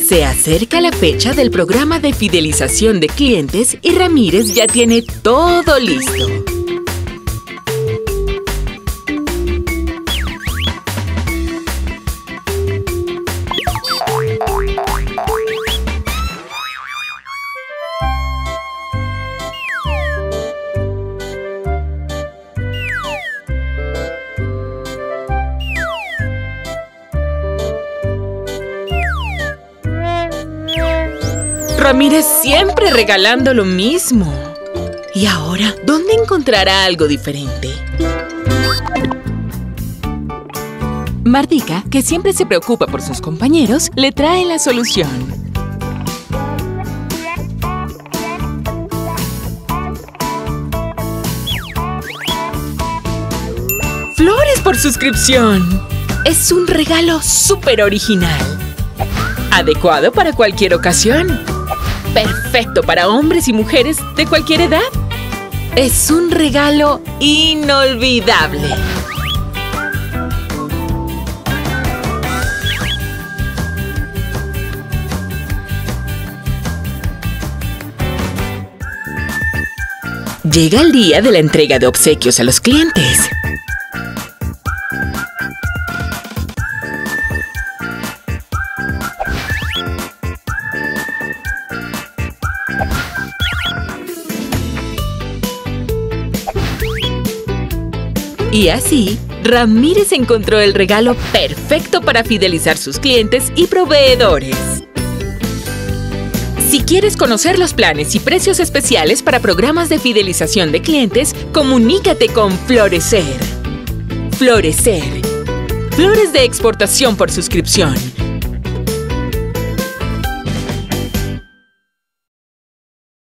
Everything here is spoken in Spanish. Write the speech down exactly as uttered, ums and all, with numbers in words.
Se acerca la fecha del programa de fidelización de clientes y Ramírez ya tiene todo listo. Ramírez siempre regalando lo mismo. ¿Y ahora dónde encontrará algo diferente? Mardica, que siempre se preocupa por sus compañeros, le trae la solución. ¡Flores por suscripción! Es un regalo súper original. Adecuado para cualquier ocasión. Perfecto para hombres y mujeres de cualquier edad. Es un regalo inolvidable. Llega el día de la entrega de obsequios a los clientes. Y así, Ramírez encontró el regalo perfecto para fidelizar sus clientes y proveedores. Si quieres conocer los planes y precios especiales para programas de fidelización de clientes, comunícate con Florecer. Florecer. Flores de exportación por suscripción.